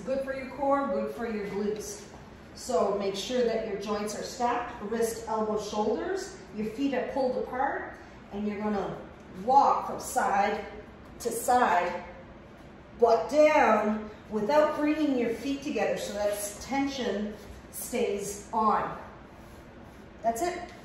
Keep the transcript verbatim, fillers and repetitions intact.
good for your core, good for your glutes. So make sure that your joints are stacked, wrist, elbow, shoulders, your feet are pulled apart, and you're gonna walk from side to side, butt down, without bringing your feet together so that tension stays on. That's it.